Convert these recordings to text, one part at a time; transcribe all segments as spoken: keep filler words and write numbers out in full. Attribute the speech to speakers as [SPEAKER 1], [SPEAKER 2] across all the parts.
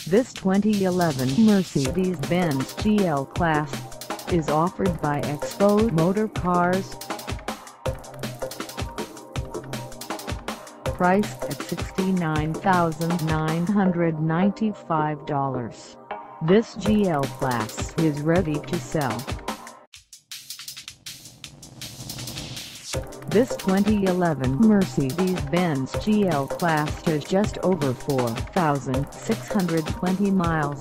[SPEAKER 1] This twenty eleven Mercedes-Benz G L Class is offered by Expo Motor Cars. Priced at sixty-nine thousand nine hundred ninety-five dollars, this G L Class is ready to sell. This twenty eleven Mercedes-Benz G L Class has just over four thousand six hundred twenty miles.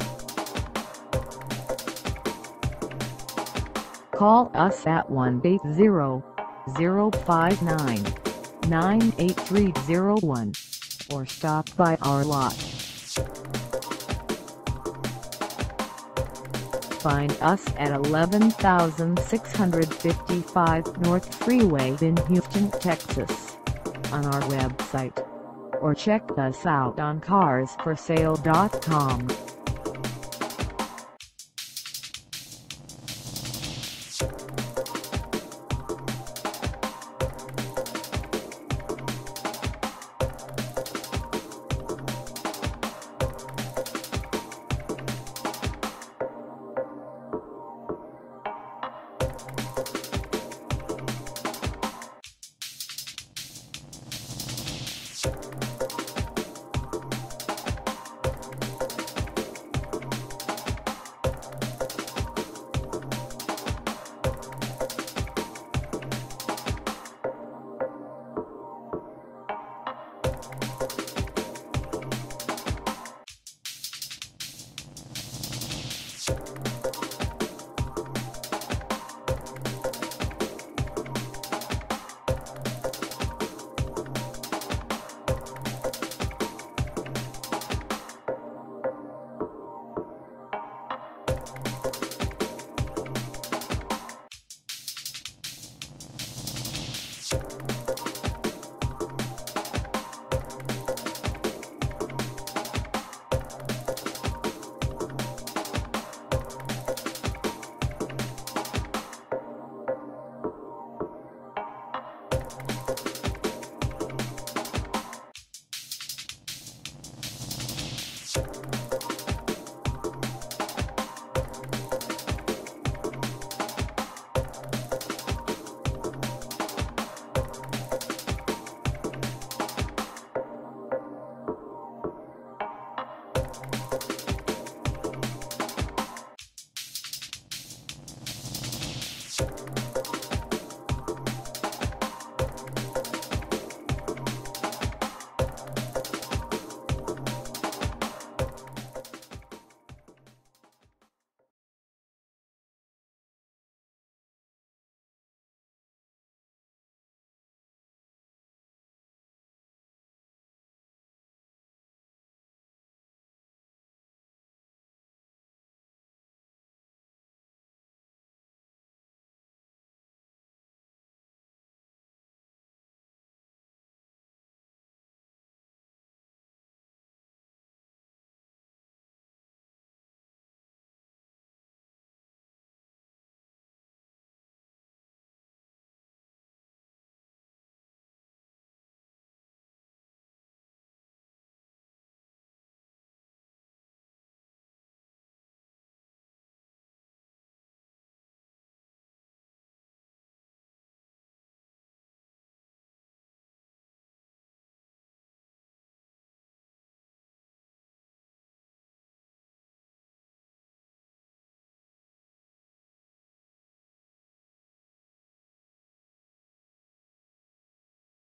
[SPEAKER 1] Call us at one eight zero, zero five nine, nine eight three zero one or stop by our lot. Find us at eleven thousand six hundred fifty-five North Freeway in Houston, Texas, on our website, or check us out on cars for sale dot com.